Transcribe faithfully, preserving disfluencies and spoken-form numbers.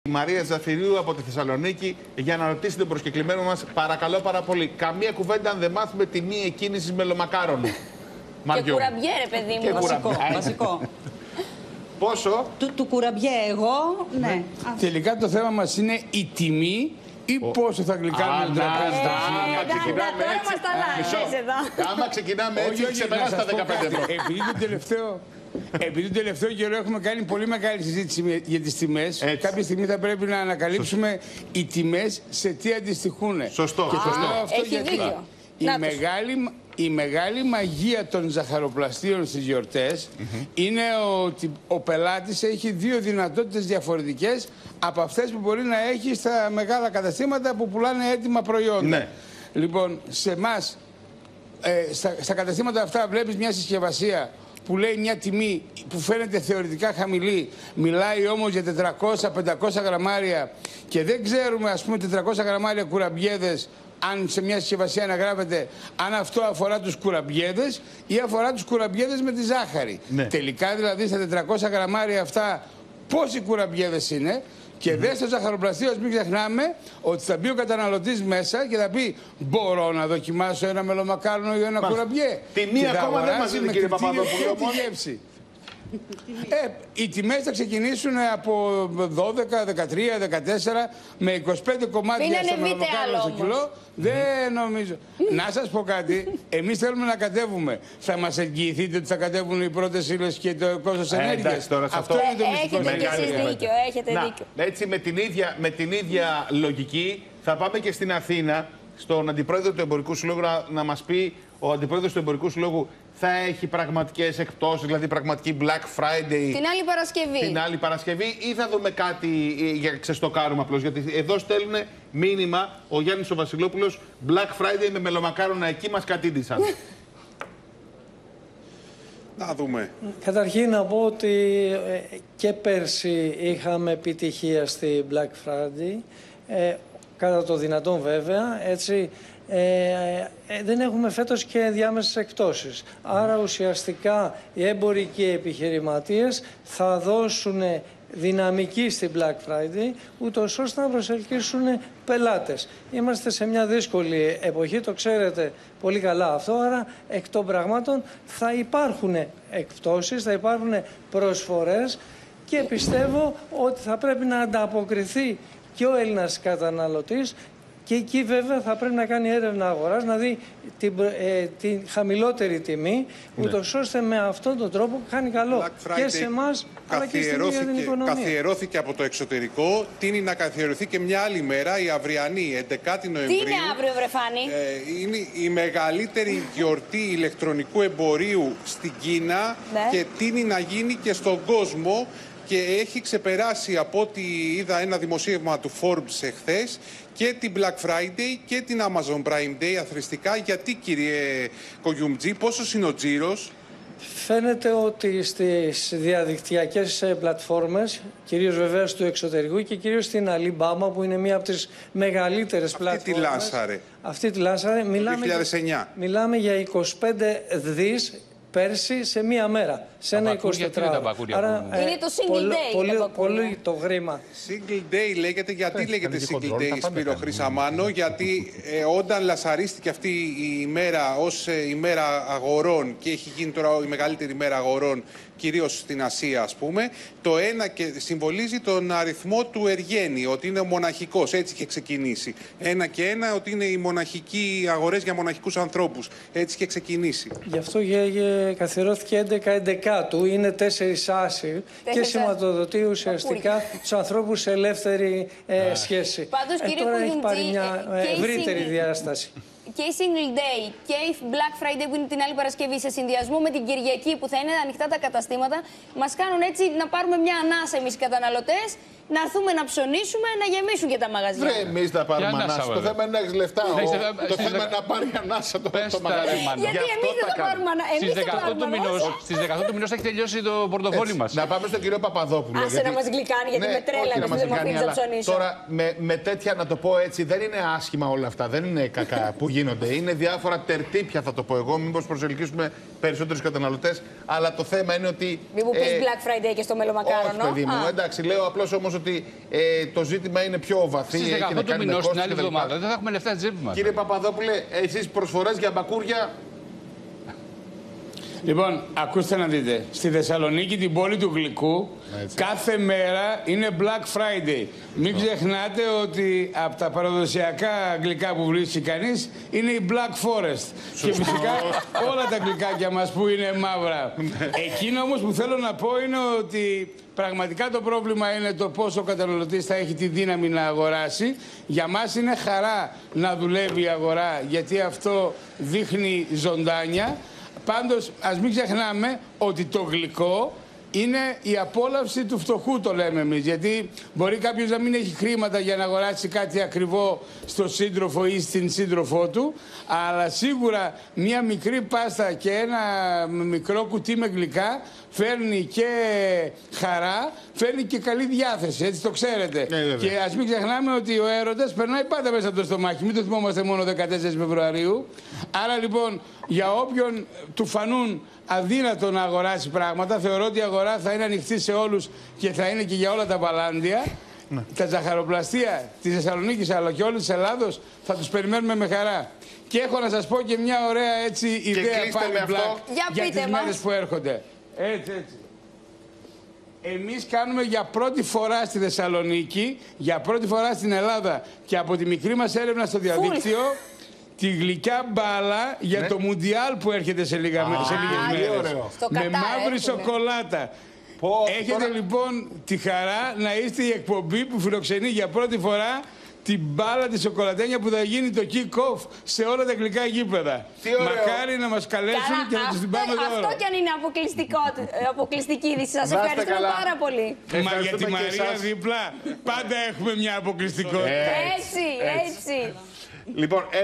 Η Μαρία Ζαφυρίου από τη Θεσσαλονίκη για να ρωτήσει τον προσκεκλημένο μας, παρακαλώ πάρα πολύ, καμία κουβέντα αν δεν μάθουμε τιμή εκκίνησης μελομακάρονου. Και κουραμπιέ, ρε παιδί μου, και βασικό. βασικό. Πόσο? Του, του κουραμπιέ εγώ, ναι. ναι. Τελικά το θέμα μας είναι η τιμή ή oh. πόσο θα γλυκάνουμε το τραπέζι. Τώρα μας τα αλλάζεις εδώ. Άμα ξεκινάμε έτσι, ξεπεράσει τα δεκαπέντε ευρώ. Επειδή το τελευταίο... Επειδή τον τελευταίο καιρό έχουμε κάνει πολύ μεγάλη συζήτηση για τις τιμές, έτσι. Κάποια στιγμή θα πρέπει να ανακαλύψουμε Σωστό. οι τιμές σε τι αντιστοιχούν. Σωστό. Και Σωστό. Α, αυτό έχει γιατί δίκιο. Η μεγάλη, η μεγάλη μαγεία των ζαχαροπλαστείων στις γιορτές mm-hmm. είναι ότι ο πελάτης έχει δύο δυνατότητες διαφορετικές από αυτές που μπορεί να έχει στα μεγάλα καταστήματα που πουλάνε έτοιμα προϊόντα. Ναι. Λοιπόν, σε εμάς, ε, στα, στα καταστήματα αυτά βλέπεις μια συσκευασία που λέει μια τιμή που φαίνεται θεωρητικά χαμηλή, μιλάει όμως για τετρακόσια με πεντακόσια γραμμάρια και δεν ξέρουμε, ας πούμε, τετρακόσια γραμμάρια κουραμπιέδες, αν σε μια συσκευασία αναγράφεται αν αυτό αφορά τους κουραμπιέδες ή αφορά τους κουραμπιέδες με τη ζάχαρη. Ναι. Τελικά δηλαδή στα τετρακόσια γραμμάρια αυτά πόσοι κουραμπιέδες είναι. Και mm-hmm. δε στο ζαχαροπλαστείο, μην ξεχνάμε ότι θα μπει ο καταναλωτής μέσα και θα πει: μπορώ να δοκιμάσω ένα μελομακάρονο ή ένα Μα, κουραμπιέ. Τιμή ακόμα δεν μας είναι, κύριε Παπαδόπουλο. Ε, οι τιμές θα ξεκινήσουν από δώδεκα, δεκατρία, δεκατέσσερα με είκοσι πέντε κομμάτια στο μελομακάρονο στο κιλό. Δεν νομίζω. Να σας πω κάτι. Εμείς θέλουμε να κατέβουμε. Θα μας εγγυηθείτε ότι θα κατέβουν οι πρώτες ύλες και το κόστος ενέργειας? Αυτό είναι το μυστικό. Έχετε και εσείς δίκιο. Έχετε δίκιο. Έτσι με την, ίδια, με την ίδια λογική θα πάμε και στην Αθήνα, στον Αντιπρόεδρο του Εμπορικού Συλλόγου, να, να μας πει ο Αντιπρόεδρος του Εμπορικού Συλλόγου θα έχει πραγματικές εκπτώσεις, δηλαδή πραγματική Black Friday την άλλη Παρασκευή. Την άλλη Παρασκευή ή θα δούμε κάτι για ξεστοκάρουμε απλώς? Γιατί εδώ στέλνουν μήνυμα ο Γιάννης ο Βασιλόπουλος, Black Friday με μελομακάρονα, εκεί μας κατήντησαν. Να δούμε. Καταρχήν να πω ότι και πέρσι είχαμε επιτυχία στη Black Friday, ε, κατά το δυνατόν βέβαια, έτσι. Ε, ε, δεν έχουμε φέτος και διάμεσες εκπτώσεις. Άρα ουσιαστικά οι έμποροι και οι επιχειρηματίες θα δώσουν δυναμική στην Black Friday, ούτως ώστε να προσελκύσουν πελάτες. Είμαστε σε μια δύσκολη εποχή, το ξέρετε πολύ καλά αυτό, άρα εκ των πραγμάτων θα υπάρχουν εκπτώσεις, θα υπάρχουν προσφορές και πιστεύω ότι θα πρέπει να ανταποκριθεί και ο Έλληνας καταναλωτής. Και εκεί βέβαια θα πρέπει να κάνει έρευνα αγοράς, να δει την, ε, την χαμηλότερη τιμή, ναι. ούτως ώστε με αυτόν τον τρόπο κάνει καλό και σε εμάς αλλά και στην ίδια την οικονομία. Καθιερώθηκε από το εξωτερικό, τείνει να καθιερωθεί και μια άλλη μέρα, η αυριανή, έντεκα Νοεμβρίου. Τι είναι αύριο, βρε Φάνη? Ε, είναι η μεγαλύτερη γιορτή ηλεκτρονικού εμπορίου στην Κίνα ναι. και τείνει να γίνει και στον κόσμο. Και έχει ξεπεράσει, από ό,τι είδα ένα δημοσίευμα του Forbes εχθές, και την Black Friday και την Amazon Prime Day αθροιστικά. Γιατί, κύριε Κογιούμτζη, πόσος είναι ο τζίρος? Φαίνεται ότι στις διαδικτυακές πλατφόρμες, κυρίως βεβαίως του εξωτερικού και κυρίως στην Alibaba, που είναι μία από τις μεγαλύτερες αυτή πλατφόρμες. Αυτή τη λάνσαρε. Αυτή τη λάνσαρε. Μιλάμε, δύο χιλιάδες εννιά. Μιλάμε για είκοσι πέντε δις πέρσι σε μία μέρα, σε ένα εικοσιτετράωρο. Άρα, ε, είναι το single πολύ, day. Πολύ, πολύ το χρήμα. Single day λέγεται. Γιατί λέγεται single day, Σπύρο Χρυσαμάνο? Γιατί ε, όταν λασαρίστηκε αυτή η ημέρα ως ε, ημέρα αγορών και έχει γίνει τώρα η μεγαλύτερη ημέρα αγορών, κυρίως στην Ασία, ας πούμε, το ένα και συμβολίζει τον αριθμό του Εργένη, ότι είναι μοναχικός, έτσι είχε ξεκινήσει. Ένα και ένα, ότι είναι οι μοναχικοί αγορές για μοναχικούς ανθρώπους, έτσι είχε ξεκινήσει. Γι' αυτό καθιερώθηκε έντεκα έντεκα του, είναι τέσσερις άσοι και σηματοδοτεί ουσιαστικά τους ανθρώπους σε ελεύθερη ε, σχέση. Πάντως, ε, κύριε τώρα Κογιούμτζη, έχει πάρει μια ε, ευρύτερη διάσταση. Και η Single Day και η Black Friday που είναι την άλλη Παρασκευή, σε συνδυασμό με την Κυριακή που θα είναι ανοιχτά τα καταστήματα, μας κάνουν έτσι να πάρουμε μια ανάσα εμείς οι καταναλωτές, να έρθουμε να ψωνίσουμε, να γεμίσουν και τα μαγαζιά. Βρε, εμείς θα πάρουμε ανάσα. Το θέμα είναι να έχεις λεφτά. Το θέμα είναι να πάρει ανάσα το μαγαζί. Γιατί εμείς δεν θα πάρουμε ανάσα. Στις δεκαοκτώ του μηνός έχει τελειώσει το πορτοφόλι μας. Να πάμε στον κύριο Παπαδόπουλο. Άσε να μας γλυκάνει, γιατί με τρέλα να δεν μου αφήνει να ψωνίσω. Τώρα με τέτοια, να το πω έτσι, δεν είναι άσχημα όλα αυτά. Δεν είναι κακά που γίνονται. Είναι διάφορα τερτύπια, θα το πω εγώ. Μήπως προσελκύσουμε περισσότερους καταναλωτές. Αλλά το θέμα είναι ότι. Μην μου πεις Black Friday και στο μελομακάρονο. Όχι, παιδί μου. Εντάξει, λέω απλώς όμως ότι ε, το ζήτημα είναι πιο βαθύ. Στις δεκαοκτώ του μηνός την άλλη εβδομάδα δεν θα έχουμε λεφτά τσέπη μας. Κύριε Παπαδόπουλε, εσείς προσφορές για μπακούρια. Λοιπόν, ακούστε να δείτε. Στη Θεσσαλονίκη, την πόλη του γλυκού, έτσι, κάθε μέρα είναι Black Friday. Μην ξεχνάτε ότι από τα παραδοσιακά γλυκά που βρίσκει κανείς είναι η Black Forest. Και φυσικά όλα τα γλυκάκια μας που είναι μαύρα. Εκείνο όμως που θέλω να πω είναι ότι πραγματικά το πρόβλημα είναι το πόσο ο καταναλωτής θα έχει τη δύναμη να αγοράσει. Για μας είναι χαρά να δουλεύει η αγορά, γιατί αυτό δείχνει ζωντάνια. Πάντως, ας μην ξεχνάμε ότι το γλυκό είναι η απόλαυση του φτωχού, το λέμε εμείς. Γιατί μπορεί κάποιος να μην έχει χρήματα για να αγοράσει κάτι ακριβό στο σύντροφο ή στην σύντροφό του, αλλά σίγουρα μια μικρή πάστα και ένα μικρό κουτί με γλυκά φέρνει και χαρά, φέρνει και καλή διάθεση, έτσι το ξέρετε. Ναι, και ας μην ξεχνάμε ότι ο έρωτας περνάει πάντα μέσα από το στομάχι, μην το θυμόμαστε μόνο δεκατέσσερις Φεβρουαρίου. Άρα λοιπόν, για όποιον του φανούν αδύνατο να αγοράσει πράγματα, θεωρώ ότι η αγορά θα είναι ανοιχτή σε όλους και θα είναι και για όλα τα παλάντια. Ναι. Τα ζαχαροπλαστεία της Θεσσαλονίκης αλλά και όλης της Ελλάδος θα τους περιμένουμε με χαρά. Και έχω να σας πω και μια ωραία έτσι ιδέα πάλι black για, για τις μας. μέρες που έρχονται. Έτσι, έτσι. Εμείς κάνουμε για πρώτη φορά στη Θεσσαλονίκη, για πρώτη φορά στην Ελλάδα και από τη μικρή μας έρευνα στο διαδίκτυο, τη γλυκιά μπάλα για ναι. το Μουντιάλ που έρχεται σε, λίγα, ah, σε λίγες μέρες. Με μαύρη σοκολάτα. Πω, Έχετε τώρα... λοιπόν τη χαρά να είστε η εκπομπή που φιλοξενεί για πρώτη φορά την μπάλα τη σοκολατένια που θα γίνει το kick-off σε όλα τα γλυκά γήπεδα. Μακάρι να μας καλέσουν Καλά, και να τους την πάμε δώρο. Αυτό κι αν είναι αποκλειστική είδηση. Σας ευχαριστούμε καλά. πάρα πολύ. Μα για τη Μαρία δίπλα πάντα έχουμε μια αποκλειστικότητα. Έτσι, έτσι. έτσι. Λοιπόν,